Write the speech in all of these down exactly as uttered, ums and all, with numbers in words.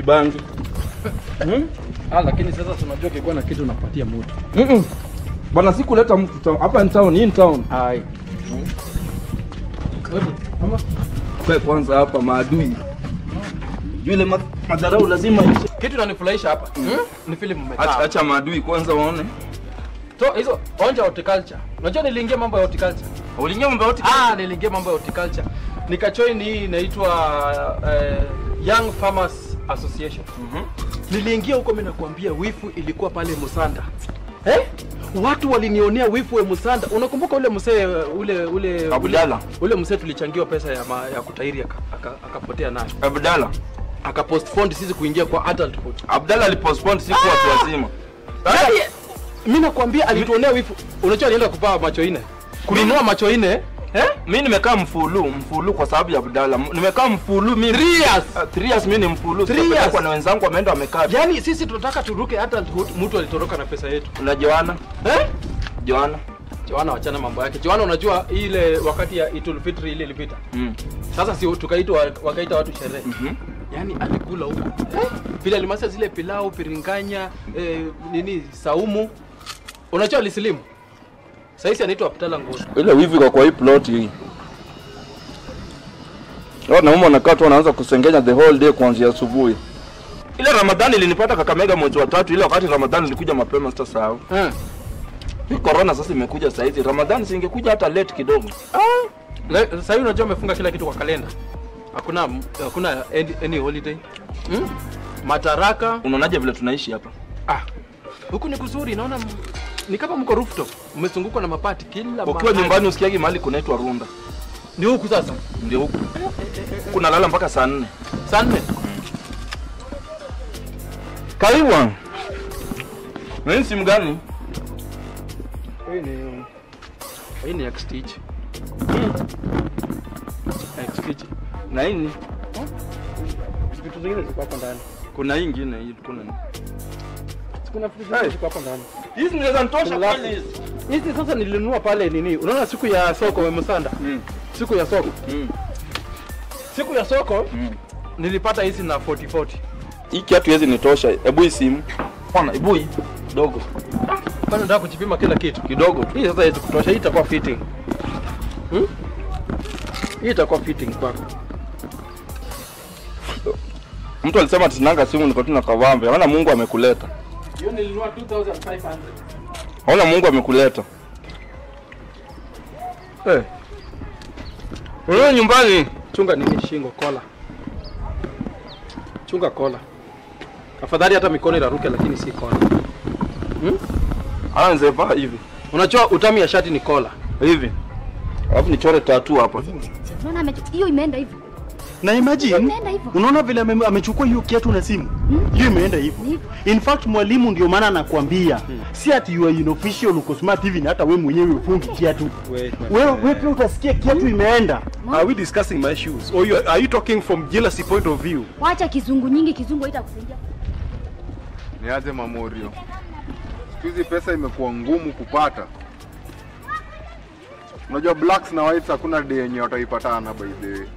bangi. Hmm? Ah, lakini sasa tunajua kiko na kitu unapatia mtu. Mhm. Bana sikuleta mtu town. Hapa ni town, hii ni town. Hai. Mama. Kwa kwanza hapa maadui. Yule madharau lazima kitu inanifurahisha hapa. Hmm? Ni filamu umekaa. Acha acha maadui kwanza waone. To hizo onja horticulture. Unajua niliingia mambo ya horticulture. Uliingia mambo ya horticulture? Ah, niliingia mambo ya horticulture. Nikajoin hii inaitwa uh, Young Farmers Association. Mhm. Mm niliingia huko mimi nakwambia wifu ilikuwa pale Musanda. Eh? Watu walinionea wifu wa Musanda. Unakumbuka ule msee ule ule Abdalla? Ule msee tulichangiwa pesa ya ma, ya kutairi akapotea nayo. Abdalla akapostpone sisi kuingia kwa adulthood. Abdalla alipostpone sisi kwa watu wazima. Yaani mimi nakwambia alituonea wifu. Unajua alienda kupaa macho ine. Kulinua macho ine. Eh? Mimi nimekaa mfulu, mfulu kwa sababu ya Abdalla. Nimekaa mfulu mimi three years. Uh, three years mimi ni mfulu. three years kwa na wenzangu wameenda wamekaa. Yaani sisi tunataka turuke hata mtu alitoroka na pesa yetu. Na Joana? Eh? Joana. Joana wachana mambo yake. Joana unajua ile wakati ya Idul Fitri ile ilipita. Mm. Sasa si tukaitwa wakaita watu sherehe. Mhm. Mm yaani alikula huko. Eh? Bila alimasa zile pilau, piringanya, eh, nini saumu. Unajua alisilimu. Sasa anaitwa Abdalla Ngozi. Ile wivi kwa kwa hii plot hii. Wao naomba nakaa tu wanaanza kusengenya the whole day kuanzia asubuhi. Ile Ramadhani ilinipata Kakamega mwezi wa tatu, ile wakati Ramadhani ilikuja mapema sitasahau. Eh. Hii corona sasa imekuja sasa hivi. Ramadhani singekuja hata late kidogo. Ah. Sasa hivi unajua umefunga kila kitu kwa kalenda. Hakuna hakuna any, any holiday. Hmm? Mataraka. Unaonaje vile tunaishi hapa? Ah. Huku ni kuzuri, naona ni kama mko rooftop. Mmezungukwa na mapati kila mahali. Ukiwa nyumbani usikiagi mahali kunaitwa Runda. Ni huku sasa? Ndio huku. Kuna lala mpaka saa nne. Saa nne? Karibu. Wewe simu gani? Hii ni hii ni X-Stitch. X-Stitch. Na hii vitu zingine ziko hapa ndani. Kuna hii nyingine hii kuna nini? Kuna vitu zingine ziko hapa ndani. Hizi zinaweza nitosha kweli hizi. Hizi sasa nilinunua pale nini? Unaona siku ya soko wa Musanda? Mm. Siku ya soko. Mm. Siku ya soko mm. Nilipata hizi na forty forty. Hii kiatu hizi nitosha. Hebu hii simu. Bwana, hebu hii dogo. Bana nataka kujipima kila kitu kidogo. Hii sasa hizi kutosha, hii itakuwa fitting. Hmm? Hii itakuwa fitting kwako. Mtu alisema tusinanga simu niko tuna kavambe. Maana Mungu amekuleta. Hiyo nilinunua two thousand five hundred. Haona Mungu amekuleta. Eh. Hey. Wewe nyumbani chunga nini shingo kola. Chunga kola. Afadhali hata mikono iraruke lakini si kola. Hmm? Aanze pa hivi. Unajua utami ya shati ni kola. Hivi. Alafu nichore tattoo hapa. Unaona hiyo imeenda hivyo. Na imagine unaona vile amechukua hiyo kiatu na simu. Hiyo hmm? Imeenda hivyo. In fact mwalimu ndio maana anakuambia hmm. Si ati you are inofficial uko smart hivi na hata wewe mwenyewe ufungi kiatu. Wewe wewe pia utasikia kiatu imeenda. Are we discussing my shoes or you, are you talking from jealousy point of view? Wacha kizungu nyingi, kizungu haitakusaidia. Niaje Mamorio. Hizi pesa imekuwa ngumu kupata. Unajua blacks na whites hakuna day yenye wataipatana by the way.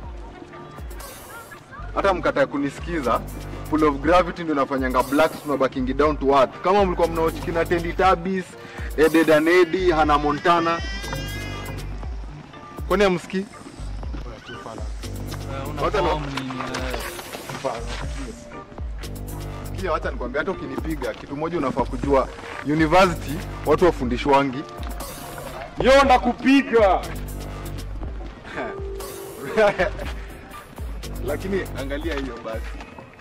Hata mkata kunisikiza, full of gravity ndio nafanyanga blacks tunabakingi down to earth. Kama mlikuwa mnaochi kina Teletubbies, Ed Ed and Eddie, Hannah Montana. Kwani amsikii? Wacha na Sikia, wacha nikwambia hata ukinipiga kitu moja unafaa kujua, university watu wafundishwangi yo ndakupiga. Lakini angalia hiyo basi.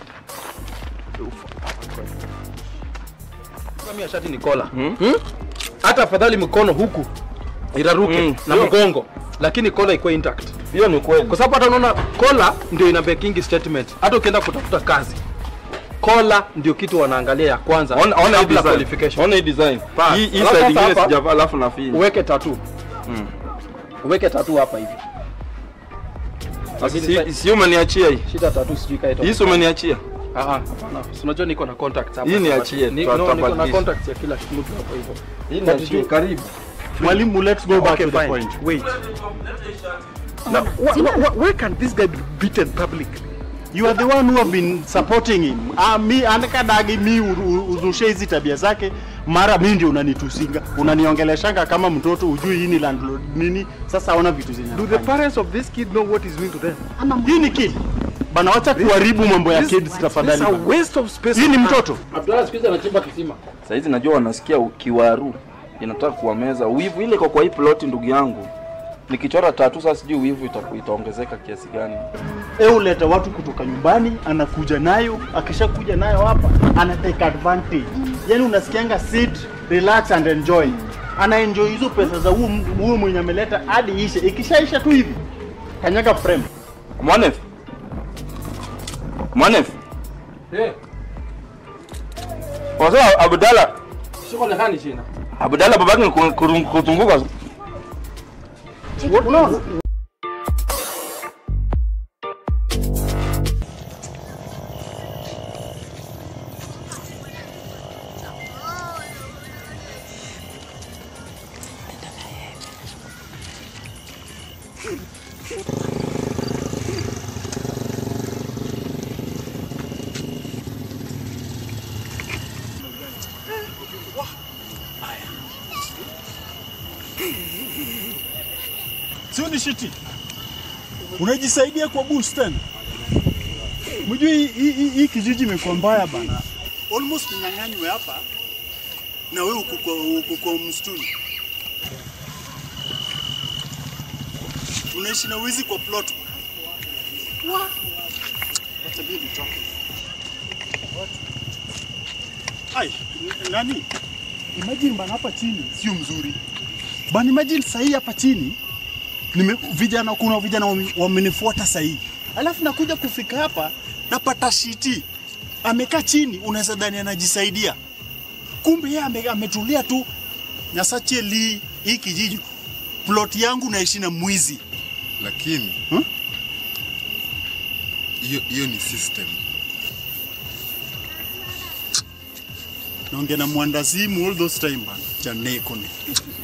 Kama shati ni kola. Hmm? Hmm? Hata afadhali mkono huku iraruke mm. na mgongo, lakini kola iko intact. Hiyo ni kweli. Kwa sababu hata unaona kola ndio ina making statement. Hata ukienda kutafuta kazi, kola ndio kitu wanaangalia ya kwanza. Ona ona hii qualification. Ona hii design. Hii hii side nyingine sijavaa alafu na fini. Uweke tattoo. Mm. Uweke tattoo hapa hivi. Sasa si umeniachia hii. Shida tattoo sijui kaita. Hii umeniachia? Ah ah, hapana. Unajua niko na contacts hapa. Hii niachie. Niko na contacts ya kila mtu hapa hivyo. Hii niachie karibu. Mwalimu, let's go back okay, to the fine. point. Wait. Now, wh wh wh where can this guy be beaten publicly? You are the one who have been supporting him. Ah, mi anakadagi mi uzushe hizi tabia zake. Mara mimi ndio unanitusinga. Unaniongeleshanga kama mtoto ujui hii ni landlord nini. Sasa ona vitu zenyewe. Do the parents of this kid know what he's doing to them? Hii ni kid. Bana wacha kuharibu mambo ya kids tafadhali. It's a waste of space. Hii ni mtoto. Abdalla sikiza anachimba kisima. Sasa hizi najua wanasikia kiwaru. Inataka kuwameza. Wivu ile kwa kwa hii plot ndugu yangu. Nikichora tatu sasa sijui wivu itaongezeka kiasi gani. Eh, uleta watu kutoka nyumbani, anakuja nayo, akishakuja nayo hapa, ana take advantage. Yaani unasikianga sit, relax and enjoy. Ana enjoy hizo pesa za huo huo mwenye ameleta hadi ishe. Ikishaisha tu hivi. Kanyaga frame. Mwanef. Mwanef. Eh. Wasa Abdalla. Siko na hani china. Abdalla babake kutunguka. Unaona? Sio ni shiti. Unajisaidia kwa boost tena. Mjui hii hii kijiji imekuwa mbaya bana. Almost nyang'anywe hapa. Na wewe uko kwa uko kwa msituni. Unaishi na wizi kwa plot. Wa. What a baby talking. What? Ai, nani? Imagine bana hapa chini sio mzuri. Bana imagine sahi hapa chini. Nime vijana kuna vijana wamenifuata sahi. Alafu nakuja kufika hapa napata shiti. Amekaa chini unaweza dhani anajisaidia. Kumbe yeye ame, ametulia tu. Nyasache li hii kijiji. Plot yangu naishi na mwizi. Lakini hiyo huh? hiyo ni system. Naongea na mwandazimu all those time bana. Janeko ni.